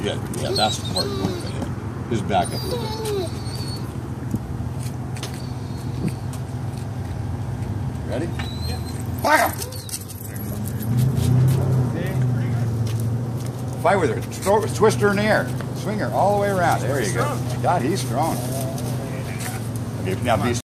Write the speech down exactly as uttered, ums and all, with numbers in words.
Yeah, yeah, that's the part you want to hit. Just back up a little bit. Ready? Yeah. Whack him! Fight with her. Throw, twist her in the air. Swing her all the way around. There you go. God, he's strong. Okay, now be